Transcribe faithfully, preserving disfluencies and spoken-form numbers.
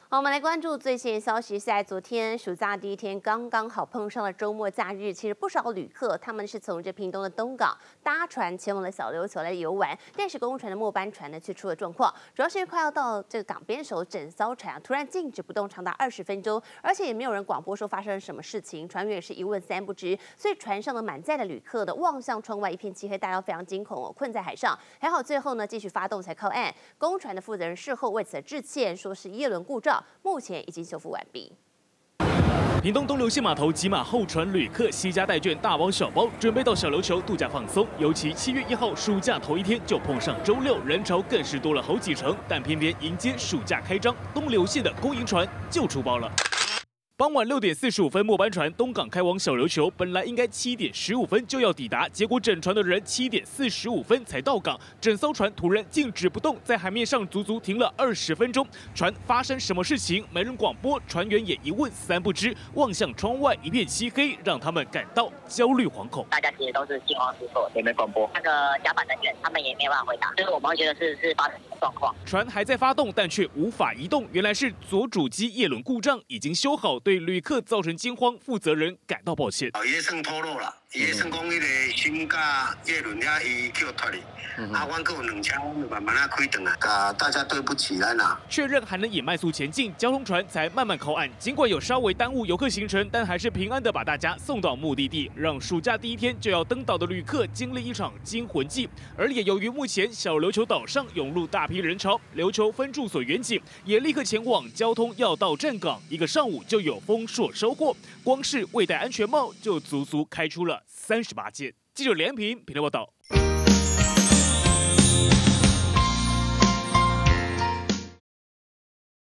好，我们来关注最新消息。在昨天暑假第一天，刚刚好碰上了周末假日。其实不少旅客他们是从这屏东的东港搭船前往了小琉球来游玩，但是公船的末班船呢却出了状况，主要是因为快要到这个港边时候，整艘船啊突然静止不动长达二十分钟，而且也没有人广播说发生了什么事情，船员也是一问三不知，所以船上的满载的旅客的望向窗外一片漆黑，大家非常惊恐哦，困在海上。还好最后呢继续发动才靠岸。公船的负责人事后为此致歉，说是叶轮故障。 目前已经修复完毕。 屏东东流线码头挤满候船旅客，携家带眷，大包小包，准备到小琉球度假放松。尤其七月一号暑假头一天就碰上周六，人潮更是多了好几成。但偏偏迎接暑假开张，东流线的公营船就出包了。 傍晚六点四十五分，末班船东港开往小琉球，本来应该七点十五分就要抵达，结果整船的人七点四十五分才到港，整艘船突然静止不动，在海面上足足停了二十分钟。船发生什么事情？没人广播，船员也一问三不知，望向窗外一片漆黑，让他们感到焦虑惶恐。 大家其实都是惊慌失措，也没广播，那个甲板人员他们也没有办法回答，就是我们会觉得是是发生什么状况。 船还在发动，但却无法移动，原来是左主机叶轮故障，已经修好。 对旅客造成惊慌，负责人感到抱歉。 哦，伊算脱落啦，伊算讲迄个心甲叶轮遐伊叫脱哩，啊，阮阁有两车，阮就慢慢啊开转来，啊，大家对不起咱啦。 确认还能也慢速前进，交通船才慢慢靠岸。尽管有稍微耽误游客行程，但还是平安的把大家送到目的地，让暑假第一天就要登岛的旅客经历一场惊魂记。而也由于目前小琉球岛上涌入大批人潮，琉球分驻所远警也立刻前往交通要道站岗，一个上午就有 丰硕收获，光是未戴安全帽就足足开出了三十八件。记者连平平台报道。